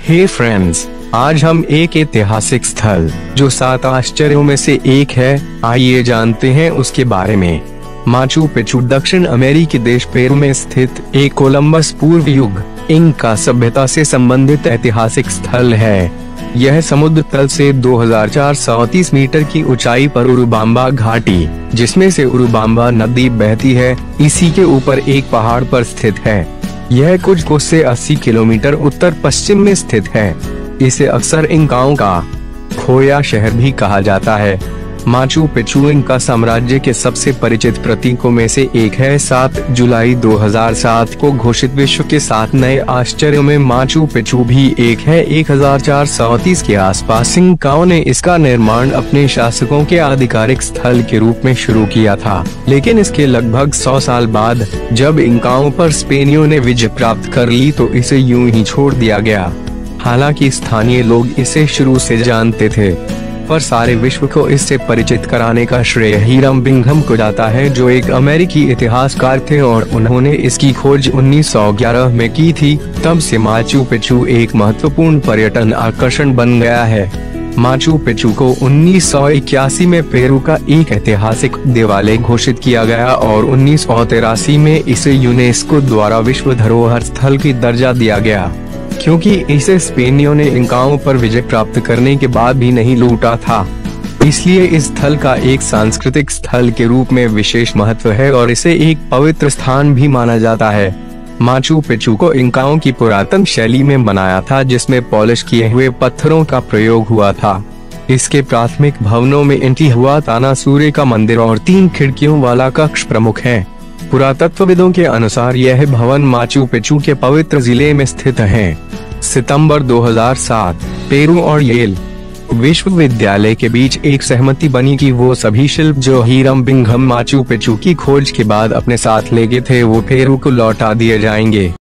हे friends, आज हम एक ऐतिहासिक स्थल जो 7 आश्चर्यों में से एक है, आइए जानते हैं उसके बारे में। माचू पिचू दक्षिण अमेरिकी देश पेरू में स्थित एक कोलंबस पूर्व युग इंका सभ्यता से संबंधित ऐतिहासिक स्थल है। यह समुद्र तल से 2430 मीटर की ऊंचाई पर उरुबांबा घाटी, जिसमें से उरुबांबा नदी बहती है, इसी के ऊपर एक पहाड़ पर स्थित है। यह कुछ कोस से 80 किलोमीटर उत्तर पश्चिम में स्थित है। इसे अक्सर इंकाओं का खोया शहर भी कहा जाता है। माचू पिचू इंका साम्राज्य के सबसे परिचित प्रतीकों में से एक है। 7 जुलाई 2007 को घोषित विश्व के 7 नए आश्चर्यों में माचू पिचू भी एक है। 1430 के आसपास इंकाओं ने इसका निर्माण अपने शासकों के आधिकारिक स्थल के रूप में शुरू किया था, लेकिन इसके लगभग 100 साल बाद जब इंकाओं पर स्पेनियों ने विजय प्राप्त कर ली तो इसे यूं ही छोड़ दिया गया। हालांकि स्थानीय लोग इसे शुरू से जानते थे, पर सारे विश्व को इससे परिचित कराने का श्रेय हीरम बिंघम को जाता है, जो एक अमेरिकी इतिहासकार थे और उन्होंने इसकी खोज 1911 में की थी। तब से माचू पिचू एक महत्वपूर्ण पर्यटन आकर्षण बन गया है। माचू पिचू को 1981 में पेरू का एक ऐतिहासिक देवालय घोषित किया गया और 1983 में इसे यूनेस्को द्वारा विश्व धरोहर स्थल की दर्जा दिया गया, क्योंकि इसे स्पेनियों ने इंकाओं पर विजय प्राप्त करने के बाद भी नहीं लूटा था। इसलिए इस स्थल का एक सांस्कृतिक स्थल के रूप में विशेष महत्व है और इसे एक पवित्र स्थान भी माना जाता है। माचू पिचू को इंकाओं की पुरातन शैली में बनाया था, जिसमें पॉलिश किए हुए पत्थरों का प्रयोग हुआ था। इसके प्राथमिक भवनों में इंटिहुआताना सूर्य का मंदिर और 3 खिड़कियों वाला कक्ष प्रमुख है। पुरातत्वविदों के अनुसार यह भवन माचू पिचू के पवित्र जिले में स्थित है। सितंबर 2007 पेरू और येल विश्वविद्यालय के बीच एक सहमति बनी कि वो सभी शिल्प जो हीरम बिंघम माचू पिचू की खोज के बाद अपने साथ ले गए थे वो पेरू को लौटा दिए जाएंगे।